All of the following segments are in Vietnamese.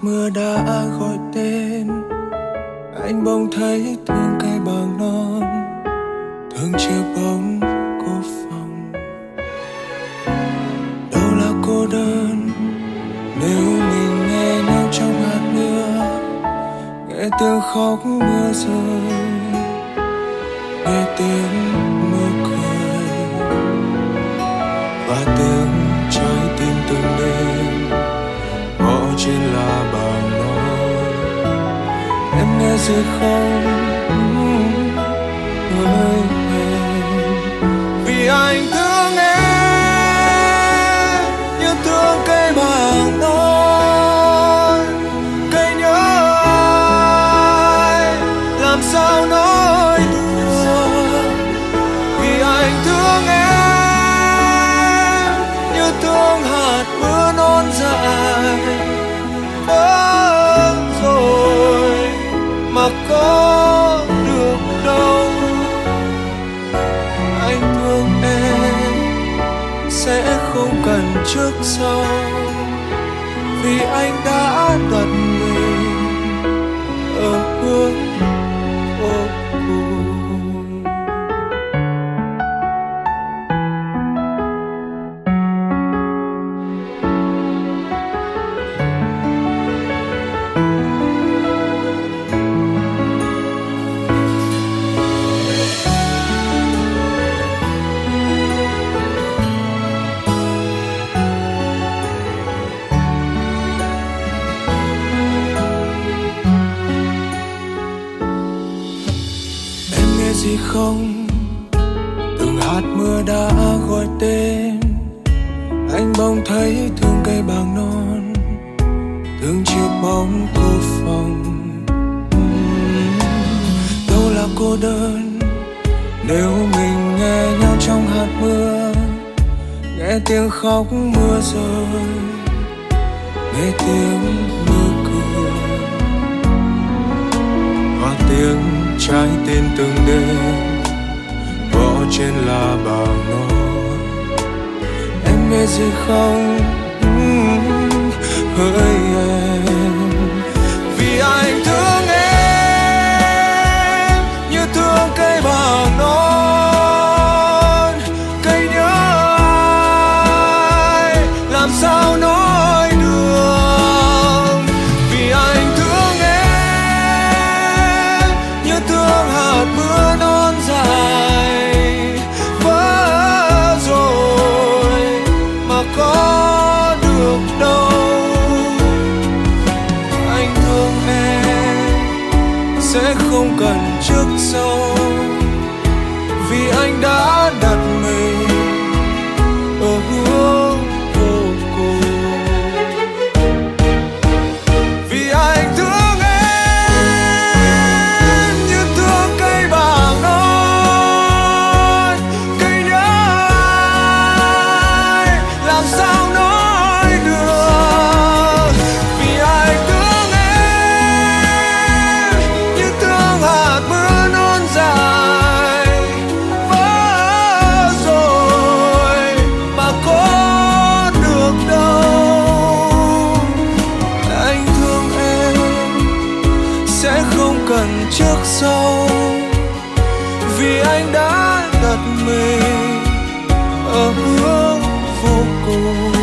mưa đã gọi tên, anh bỗng thấy thương cây bàng non, thương chiếc bóng cô phòng. Đâu là cô đơn nếu mình nghe nhau trong hạt mưa, nghe tiếng khóc mưa rơi, nghe tiếng mưa cười và tiếng trái tim từng đêm gõ trên lá bàng non. Em nghe gì không? Ơi em, vì anh thương em như thương cây bàng non. Cây nhớ ai làm sao nói được, vì anh thương em như thương hạt mưa non dài. Rồi mà có được đâu, anh thương em sẽ không cần trước sau, vì anh đã đặt mình ở hướng vô cùng. Gì không, từng hạt mưa đã gọi tên, anh bỗng thấy thương cây bàng non, thương chiếc bóng cô phòng. Đâu là cô đơn nếu mình nghe nhau trong hạt mưa, nghe tiếng khóc mưa rơi, nghe tiếng mưa cười và tiếng trái tim từng đêm gõ trên lá bàng non. Em nghe gì không? Hỡi em, vì anh thương em như thương cây bàng non. Cây nhớ ai làm sao nói được, vì anh thương em như thương hạt mưa non dài. Vỡ rồi mà có được đâu, anh thương em sẽ không cần trước sau, vì anh đã đặt mình ở hướng vô cùng. Vì anh thương em như thương cây bàng non. Cây nhớ ai làm sao nói được, vì anh thương em như thương hạt mưa non dài. Vỡ rồi mà có được đâu, anh thương em sẽ không cần trước sau, vì anh đã đặt mình ở hướng vô cùng.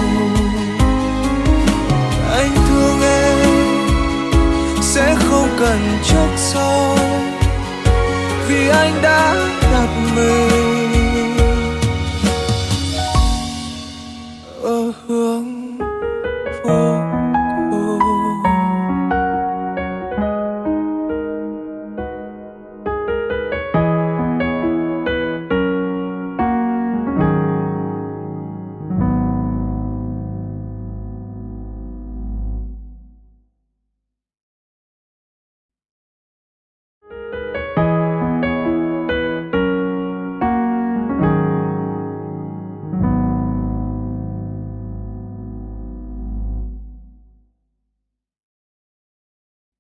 Anh thương em sẽ không cần trước sau, vì anh đã